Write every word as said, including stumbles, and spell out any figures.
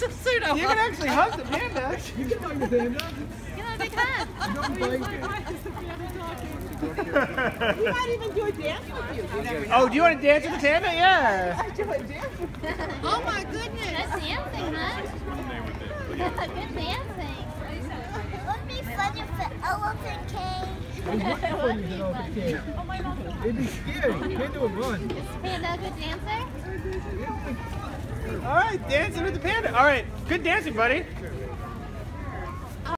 It's a pseudo. You can actually hug the panda. You can hug the panda. You know, they can. Don't bite it. We might even do a dance with you. You never know. Oh, do you want to dance with the panda? Yeah. I do a dance with you. Oh my goodness. Good dancing, huh? Good dancing. Would be fun if the elephant came. It would be fun if an elephant came. It'd be scary. Panda would run. Is Panda a good dancer? All right, dancing with the panda. All right, good dancing, buddy.